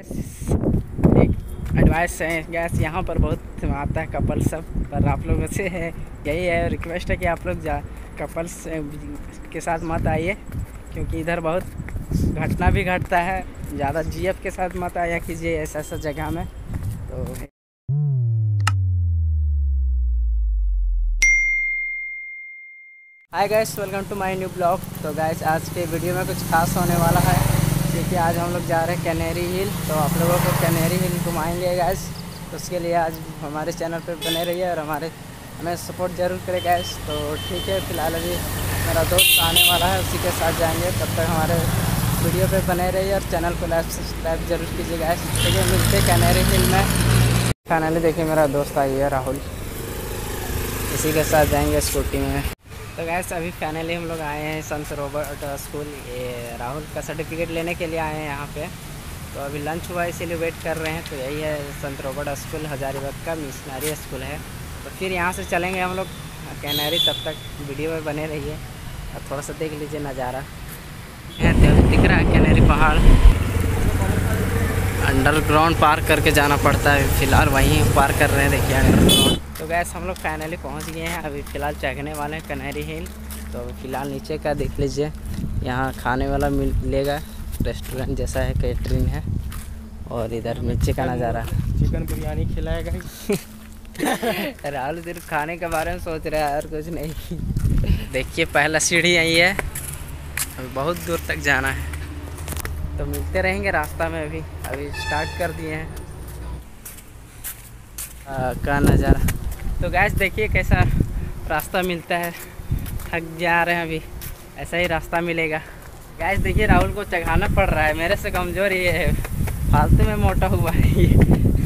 एक एडवाइस है गैस, यहाँ पर बहुत आता है कपल सब, पर आप लोगों से है यही है रिक्वेस्ट है कि आप लोग कपल्स के साथ मत आइए, क्योंकि इधर बहुत घटना भी घटता है। ज़्यादा जीएफ के साथ मत आया कीजिए ऐसा जगह में। तो hi guys, welcome to my new blog. तो गाइस आज के वीडियो में कुछ खास होने वाला है, क्योंकि आज हम लोग जा रहे हैं कैनेरी हिल। तो आप लोगों को कैनेरी हिल घुमाएंगे गाइस, तो उसके लिए आज हमारे चैनल पे बने रहिए और हमें सपोर्ट ज़रूर करें गाइस। तो ठीक है, फ़िलहाल अभी मेरा दोस्त आने वाला है, उसी के साथ जाएंगे। तब तक हमारे वीडियो पे बने रहिए और चैनल को सब्सक्राइब जरूर कीजिए गाइस। ठीक है, मिलते कैनेरी हिल में। फाइनली देखिए मेरा दोस्त आई है राहुल, इसी के साथ जाएंगे स्कूटी में। तो गैस अभी फाइनली हम लोग आए हैं संत रॉबर्ट स्कूल। ये राहुल का सर्टिफिकेट लेने के लिए आए हैं यहाँ पे। तो अभी लंच हुआ इसीलिए वेट कर रहे हैं। तो यही है संत रॉबर्ट स्कूल, हजारीबाग का मिशनरी स्कूल है। तो फिर यहाँ से चलेंगे हम लोग कैनेरी। तब तक वीडियो में बने रहिए और थोड़ा सा देख लीजिए नज़ारा। यहाँ दिख रहा है कैनेरी पहाड़, अंडरग्राउंड पार करके जाना पड़ता है। फ़िलहाल वहीं पार कर रहे हैं, देखिए अंडरग्राउंड। तो गैस हम लोग फाइनली पहुंच गए हैं। अभी फ़िलहाल चढ़ने वाले हैं कैनेरी हिल। तो फ़िलहाल नीचे का देख लीजिए, यहाँ खाने वाला मिलेगा, रेस्टोरेंट जैसा है, कैटरिंग है। और इधर नीचे का नज़ारा, चिकन बिरयानी खिलाएगा। राहुल सिर्फ खाने के बारे में सोच रहा है और कुछ नहीं। देखिए पहला सीढ़ी यही है, अभी बहुत दूर तक जाना है। तो मिलते रहेंगे रास्ता में। अभी स्टार्ट कर दिए हैं का नज़ारा। तो गैस देखिए कैसा रास्ता मिलता है। थक जा रहे हैं, अभी ऐसा ही रास्ता मिलेगा। गैस देखिए राहुल को चढ़ाना पड़ रहा है, मेरे से कमज़ोर ये है, फालतू में मोटा हुआ है ये।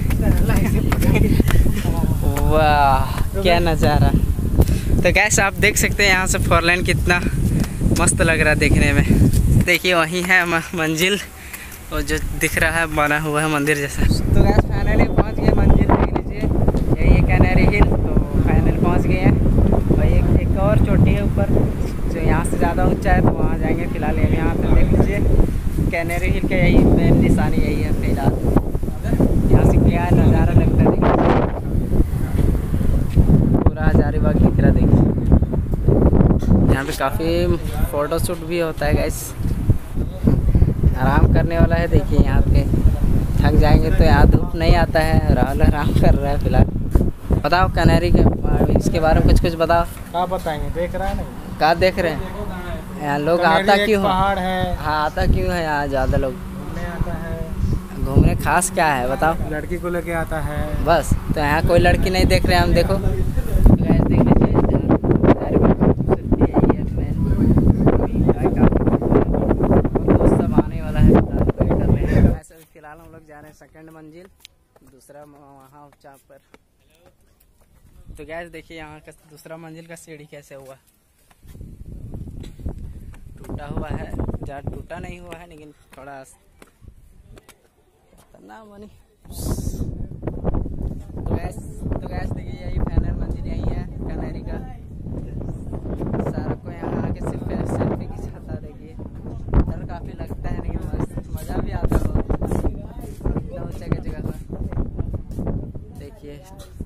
वाह क्या नज़ारा। तो गैस आप देख सकते हैं यहाँ से 4 लाइन कितना मस्त लग रहा है देखने में। देखिए वहीं है मंजिल, और जो दिख रहा है बना हुआ है मंदिर जैसा। तो गैस फाइनली पहुँच गए मंजिल, देख लीजिए यही है कैनेरी हिल। तो फाइनल पहुँच गए हैं। और एक और चोटी है ऊपर, जो यहाँ से ज़्यादा ऊंचा है, तो वहाँ जाएंगे। फ़िलहाल यहाँ पर देख लीजिए कैनेरी हिल का यही मेन निशानी यही है। फिलहाल यहाँ से क्या नज़ारा लगता है, देखिए पूरा हजारीबाग दिख रहा। देखिए यहाँ पे काफ़ी फ़ोटोशूट भी होता है गैस। आराम करने वाला है, देखिए यहाँ पे थक जाएंगे तो यहाँ धूप नहीं आता है। राहुल आराम कर रहा है फिलहाल। बताओ कैनेरी के इसके बारे में कुछ बताओ। क्या बताएंगे, देख रहा है नहीं, क्या देख रहे हैं यहाँ लोग आता क्यों पहाड़ है। हाँ आता क्यों है यहाँ ज़्यादा लोग घूमने आता है। घूमने खास क्या है बताओ। लड़की को लेके आता है बस। तो यहाँ कोई लड़की नहीं देख रहे हैं हम, देखो फिलहाल हम लोग जा रहे हैं सेकंड मंजिल, दूसरा वहाँ ऊंचा पर। तो गैस देखिए यहाँ का दूसरा मंजिल का सीढ़ी कैसे हुआ, टूटा हुआ है। ज़्यादा टूटा नहीं हुआ है, लेकिन थोड़ा ना बनी। तो गैस देखिए यही फाइनल मंजिल यही है कैनेरी का। सारा को यहाँ आके सिर्फ सेल्फी खिंचाता है। देखिए डर काफ़ी लगता है, लेकिन मज़ा भी आता है ऊंचा की जगह पर। देखिए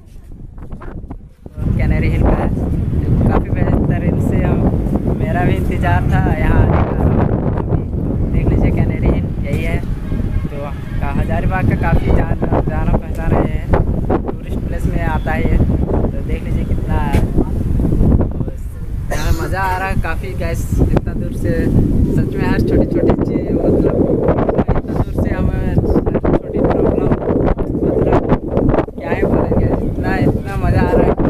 कैनेरी हिल का काफ़ी बेहतरीन से मेरा भी इंतज़ार था यहाँ। देख लीजिए कैनेरी हिल यही है। तो हजारीबाग का काफ़ी जाना पहचाना है, टूरिस्ट प्लेस में आता है ये। तो देख लीजिए कितना यहाँ मज़ा आ रहा है काफ़ी गैस। इतना दूर से सच में हर छोटी छोटी चीज़, मतलब इतना दूर से हमें छोटी प्रॉब्लम, मतलब क्या ही बोलेंगे, इतना मज़ा आ रहा है।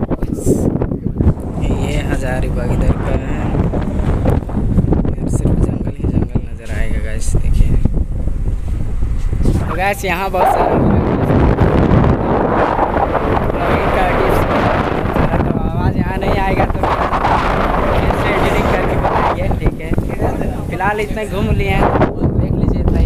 ये हजारीबाग इधर का है, सिर्फ जंगल ही जंगल नज़र आएगा गैस। देखिए तो गैस यहाँ बहुत सारा आवाज़ यहाँ नहीं आएगा, तो फिर एडिटिंग करके बताएंगे। ठीक है, फिलहाल इतने घूम लिए हैं, देख लीजिए इतना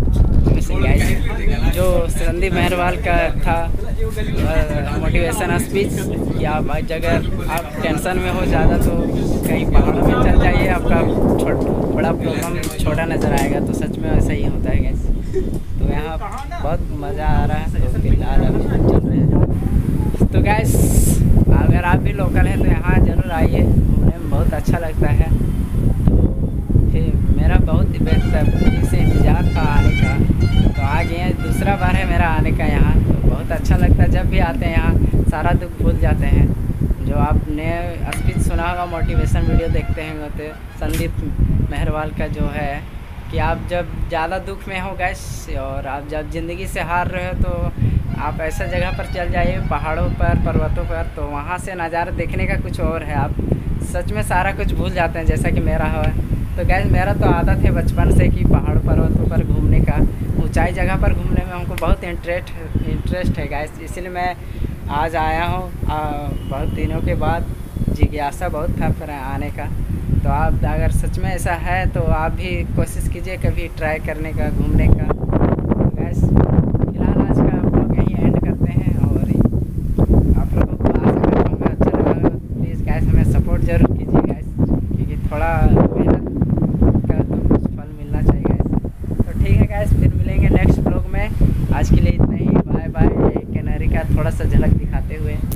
ही। जो संदीप मेहरवाल का था मोटिवेशन स्पीच कि आप अगर आप टेंशन में हो ज़्यादा तो कहीं पहाड़ों में चल जाइए, आपका बड़ा प्रॉब्लम छोटा नज़र आएगा। तो सच में ऐसा ही होता है गैस। तो यहाँ यहाँ बहुत मज़ा आ रहा है। तो फिलहाल अभी हम चल रहे हैं। तो गैस अगर आप भी लोकल हैं तो यहाँ ज़रूर आइए, घूमने में बहुत अच्छा लगता है। तो फिर मेरा बहुत बेहतरीन से इंतज़ार था आने का, तो आ गए हैं। दूसरा बार है मेरा आने का यहाँ, तो बहुत अच्छा लगता है। जब भी आते हैं यहाँ सारा दुख भूल जाते हैं। जो आपने स्पीच सुना होगा, मोटिवेशन वीडियो देखते हैं तो संदीप मेहरवाल का जो है कि आप जब ज़्यादा दुख में हो गैस और आप जब ज़िंदगी से हार रहे हो तो आप ऐसा जगह पर चल जाइए, पहाड़ों पर, पर्वतों पर, तो वहाँ से नज़ारा देखने का कुछ और है। आप सच में सारा कुछ भूल जाते हैं, जैसा कि मेरा हुआ। तो गैस मेरा तो आदत है बचपन से कि पहाड़ पर्वतों पर घूमने का, ऊंचाई जगह पर घूमने में हमको बहुत इंटरेस्ट है गैस। इसलिए मैं आज आया हूँ बहुत दिनों के बाद। जिज्ञासा बहुत था फिर आने का। तो आप अगर सच में ऐसा है तो आप भी कोशिश कीजिए कभी ट्राई करने का, घूमने का। तो गैस फिलहाल आज का आप लोग यहीं एंड करते हैं। और आप लोगों को आशा करता हूँ अच्छा लगा। प्लीज़ गैस हमें सपोर्ट ज़रूर कीजिए गैस, क्योंकि थोड़ा मेहनत का तो कुछ फल मिलना चाहिए गैस। तो ठीक है गैस, फिर मिलेंगे नेक्स्ट ब्लॉग में। आज के लिए इतना ही, बाय बाय। कैनरी का थोड़ा सा झलक दिखाते हुए।